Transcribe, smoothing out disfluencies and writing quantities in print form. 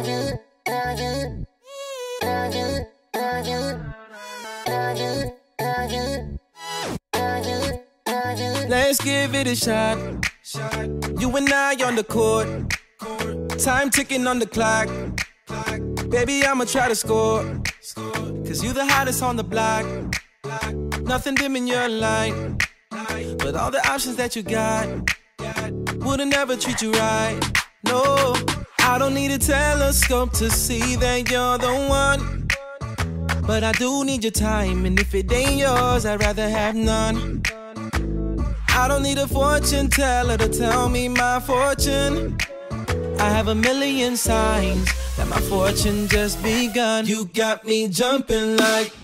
Let's give it a shot. You and I on the court. Time ticking on the clock. Baby, I'ma try to score. Cause you the hottest on the block. Nothing dim in your light. But all the options that you got wouldn't ever treat you right. No, I don't need a telescope to see that you're the one. But I do need your time, and if it ain't yours, I'd rather have none. I don't need a fortune teller to tell me my fortune. I have a million signs that my fortune just begun. You got me jumping like